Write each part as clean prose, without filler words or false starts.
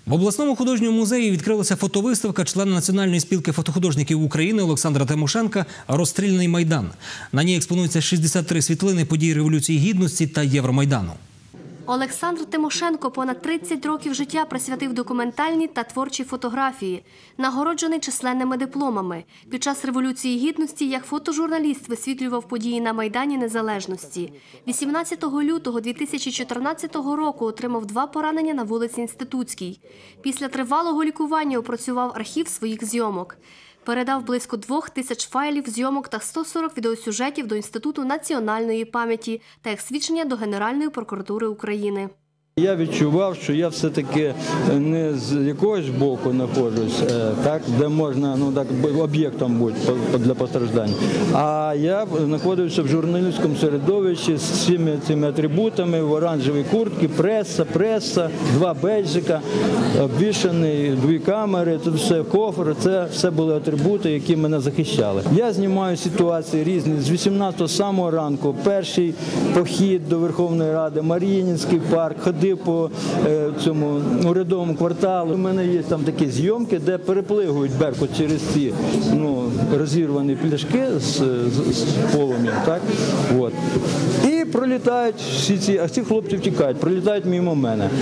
В обласному художньому музеї відкрилася фотовиставка члена Національної спілки фотохудожників України Олександра Тимошенка «Розстріляний Майдан». На ній експонуються 63 світлини подій Революції Гідності та Євромайдану. Олександр Тимошенко понад 30 років життя присвятив документальній та творчій фотографії. Нагороджений численними дипломами. Під час Революції Гідності як фотожурналіст висвітлював події на Майдані Незалежності. 18 лютого 2014 року отримав 2 поранення на вулиці Інститутській. Після тривалого лікування опрацював архів своїх зйомок. Передав близько 2000 файлів зйомок та 140 відеосюжетів до Інституту національної пам'яті та як свідчення до Генеральної прокуратури України. Я відчував, що я все-таки не з якогось боку знаходжусь, так, де можна об'єктом бути для постраждань, а я знаходився в журналістському середовищі з всіми цими атрибутами, в оранжевій куртці, преса, 2 бейджика, обвішаний, 2 камери, це все кофр, це все були атрибути, які мене захищали. Я знімаю ситуації різні, з 18-го самого ранку, перший похід до Верховної Ради, Мар'їнівський парк, ходив по цьому урядовому кварталу. У мене є там такі зйомки, де переплигують Беркут через ці розірвані пляшки з полум'ям. Так? От. І пролітають а ці хлопці втікають, пролітають мимо мене.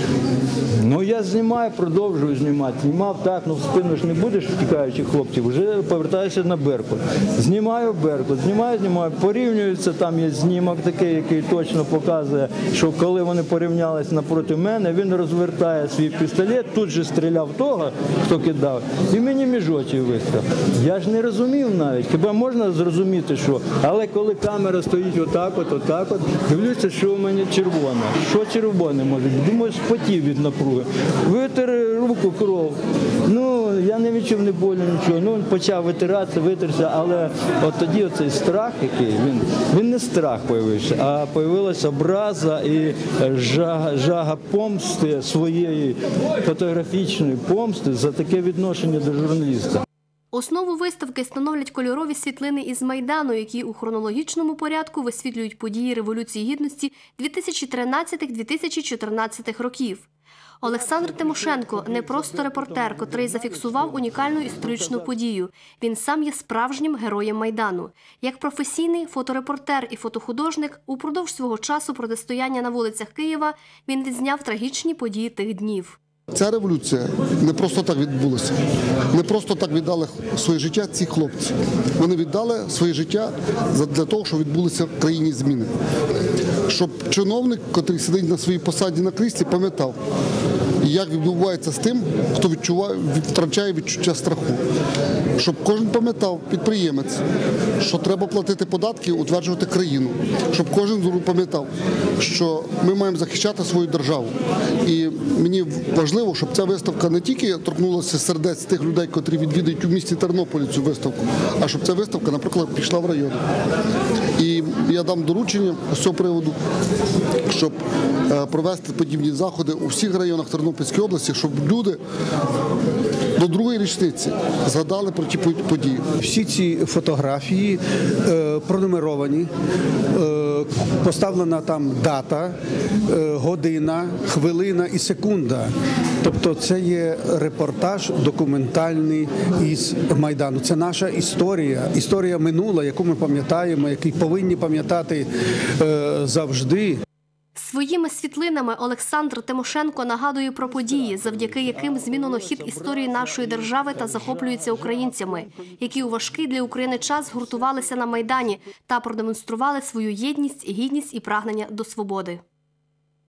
Я знімаю, продовжую знімати. Знімав так, в спину ж не будеш втікаючих хлопців, вже повертаюся на Беркут. Знімаю Беркут, знімаю, порівнюються, там є знімок такий, який точно показує, що коли вони порівнялись напроти мене, він розвертає свій пістолет, тут же стріляв того, хто кидав, і мені між очі вистріл. Я ж не розумів навіть, хіба можна зрозуміти, що? Але коли камера стоїть отак от, дивлюся, що у мене червоне. Що червоне може бути? Думаю, спотів від напруги. Витер руку, кров. Я не відчув ні болю, нічого. Почав витиратися, витерся, але от тоді оцей страх, який, він не страх появився, а появилася образа і жага помсти, своєї фотографічної помсти за таке відношення до журналіста. Основу виставки становлять кольорові світлини із Майдану, які у хронологічному порядку висвітлюють події Революції Гідності 2013-2014 років. Олександр Тимошенко – не просто репортер, котрий зафіксував унікальну історичну подію. Він сам є справжнім героєм Майдану. Як професійний фоторепортер і фотохудожник, упродовж свого часу протистояння на вулицях Києва він відзняв трагічні події тих днів. Ця революція не просто так відбулася, не просто так віддали своє життя ці хлопці. Вони віддали своє життя для того, щоб відбулися в країні зміни. Щоб чиновник, який сидить на своїй посаді на кріслі, пам'ятав, як відбувається з тим, хто втрачає відчуття страху. Щоб кожен пам'ятав, підприємець, що треба платити податки, утверджувати країну. Щоб кожен пам'ятав, що ми маємо захищати свою державу. І мені важливо, щоб ця виставка не тільки торкнулася сердець тих людей, котрі відвідають у місті Тернополі цю виставку, а щоб ця виставка, наприклад, пішла в район. І я дам доручення з цього приводу, щоб провести подібні заходи у всіх районах Тернопільської області, щоб люди до 2-ї річниці згадали про ті події. Всі ці фотографії пронумеровані, поставлена там дата, година, хвилина і секунда. Тобто це є репортаж документальний із Майдану. Це наша історія минула, яку ми пам'ятаємо, яку повинні пам'ятати завжди. Своїми світлинами Олександр Тимошенко нагадує про події, завдяки яким змінено хід історії нашої держави та захоплюється українцями, які у важкий для України час згуртувалися на Майдані та продемонстрували свою єдність, гідність і прагнення до свободи.